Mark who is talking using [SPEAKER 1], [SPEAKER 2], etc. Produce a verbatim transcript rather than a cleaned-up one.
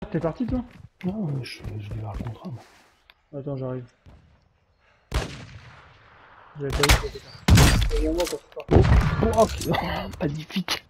[SPEAKER 1] T'es parti toi?
[SPEAKER 2] Non, je, je vais vers le contrat, moi.
[SPEAKER 1] Attends, j'arrive. J'avais pas vu que t'étais parti. Reviens-moi quand tu pars.
[SPEAKER 2] Oh, ok. Magnifique.